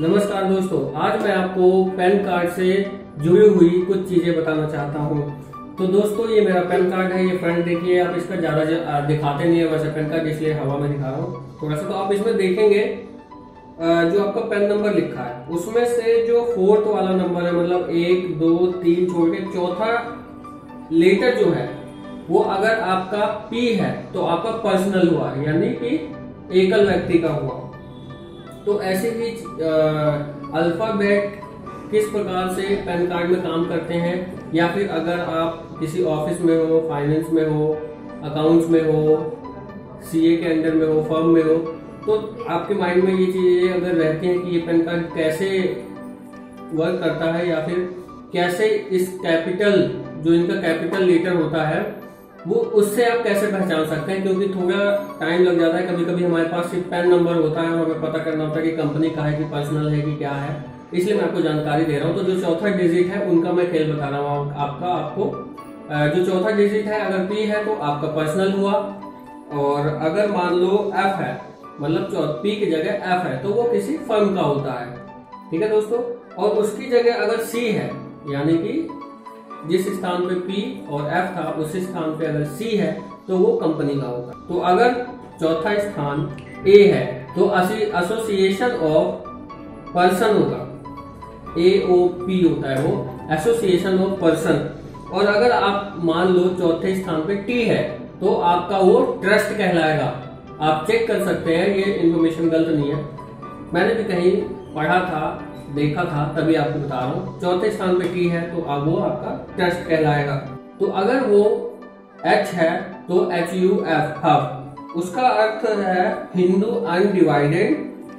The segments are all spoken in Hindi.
नमस्कार दोस्तों, आज मैं आपको पैन कार्ड से जुड़ी हुई कुछ चीजें बताना चाहता हूँ। तो दोस्तों, ये मेरा पैन कार्ड है। ये फ्रंट देखिए, आप इसका ज्यादा दिखाते नहीं है वैसे पैन कार्ड, इसलिए हवा में दिखा रहा हूँ थोड़ा सा। तो आप इसमें देखेंगे जो आपका पैन नंबर लिखा है उसमें से जो फोर्थ वाला नंबर है, मतलब 1 2 3 छोड़ के चौथा लेटर जो है वो अगर आपका P है तो आपका पर्सनल हुआ, यानी कि एकल व्यक्ति का हुआ। तो ऐसे ही अल्फाबेट किस प्रकार से पैन कार्ड में काम करते हैं, या फिर अगर आप किसी ऑफिस में हो, फाइनेंस में हो, अकाउंट्स में हो, सीए के अंडर में हो, फर्म में हो, तो आपके माइंड में ये चीजें अगर रहती हैं कि ये पैन कार्ड कैसे वर्क करता है, या फिर कैसे इस कैपिटल जो इनका कैपिटल लेटर होता है वो उससे आप कैसे पहचान सकते हैं, क्योंकि थोड़ा टाइम लग जाता है। कभी कभी हमारे पास सिर्फ पैन नंबर होता है और हमें पता करना होता है कि कंपनी का है कि पर्सनल है कि क्या है, इसलिए मैं आपको जानकारी दे रहा हूं। तो जो चौथा डिजिट है उनका मैं खेल बता रहा हूँ आपको जो चौथा डिजिट है अगर P है तो आपका पर्सनल हुआ, और अगर मान लो F है, मतलब P की जगह F है तो वो किसी फर्म का होता है। ठीक है दोस्तों, और उसकी जगह अगर C है, यानी कि जिस स्थान पे P और F था उस स्थान पे अगर C है तो वो कंपनी का होगा। तो अगर चौथा स्थान A है तो एसोसिएशन ऑफ पर्सन होगा, AOP होता है वो, एसोसिएशन ऑफ पर्सन। और अगर आप मान लो चौथे स्थान पे T है तो आपका वो ट्रस्ट कहलाएगा। आप चेक कर सकते हैं, ये इन्फॉर्मेशन गलत नहीं है, मैंने भी कहीं पढ़ा था, देखा था, तभी आपको बता रहा हूँ। चौथे स्थान पे T है तो अब वो आपका ट्रस्ट कहलाएगा। तो अगर वो H है तो HUF, हब, उसका अर्थ है हिंदू अनडिवाइडेड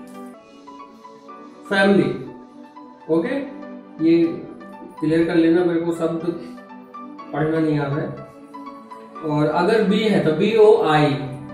फैमिली। ओके, ये क्लियर कर लेना, मेरे को शब्द पढ़ना नहीं आ रहा है। और अगर B है तो BOI,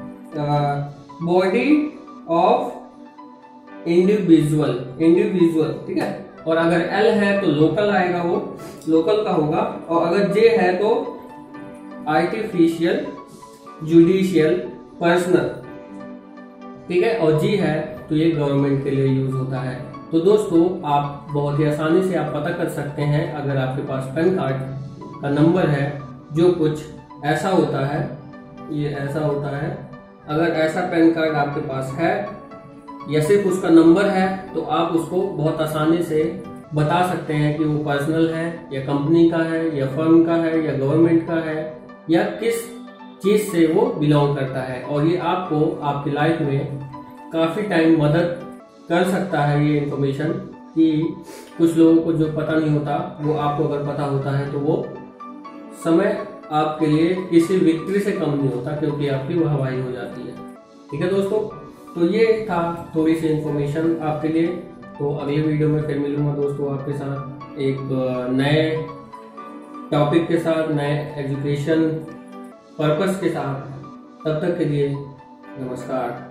बॉडी ऑफ इंडिविजुअल, ठीक है। और अगर L है तो लोकल आएगा, वो लोकल का होगा। और अगर J है तो आर्टिफिशियल, जुडिशियल, पर्सनल, ठीक है। और G है तो ये गवर्नमेंट के लिए यूज होता है। तो दोस्तों, आप बहुत ही आसानी से आप पता कर सकते हैं, अगर आपके पास पैन कार्ड का नंबर है जो कुछ ऐसा होता है, ये ऐसा होता है। अगर ऐसा पैन कार्ड आपके पास है या सिर्फ उसका नंबर है तो आप उसको बहुत आसानी से बता सकते हैं कि वो पर्सनल है या कंपनी का है या फर्म का है या गवर्नमेंट का है, या किस चीज से वो बिलोंग करता है। और ये आपको आपकी लाइफ में काफी टाइम मदद कर सकता है ये इन्फॉर्मेशन, कि कुछ लोगों को जो पता नहीं होता वो आपको अगर पता होता है तो वो समय आपके लिए किसी विक्ट्री से कम नहीं होता, क्योंकि आपकी वह हवाई हो जाती है। ठीक है दोस्तों, तो ये था थोड़ी सी इन्फॉर्मेशन आपके लिए। तो अगले वीडियो में फिर मिलूंगा दोस्तों आपके साथ एक नए टॉपिक के साथ, नए एजुकेशन पर्पस के साथ। तब तक के लिए नमस्कार।